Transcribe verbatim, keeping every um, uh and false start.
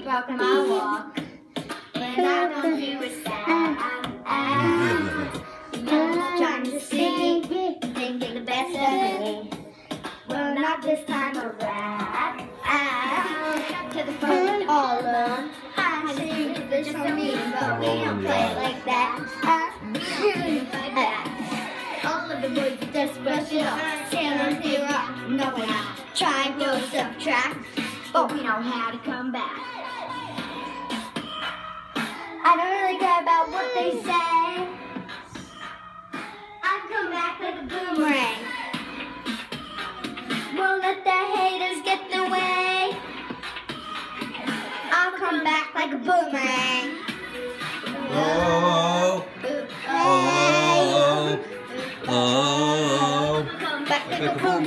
walking my walk. When I know you were sad, you know, trying to see, thinking the best of me. Well, not this time around. To the phone all alone. I see you this for me, but we don't play like that. We don't play like that. All of the boys just brush it off. Sailing through rock, knowing how. Try and go subtract, but we know how to come back. I don't really care about what they say. I come back like a boomerang. Won't let the haters get in the way. I'll come back like a boomerang. Oh, Oh, oh, oh, come back like a boomerang.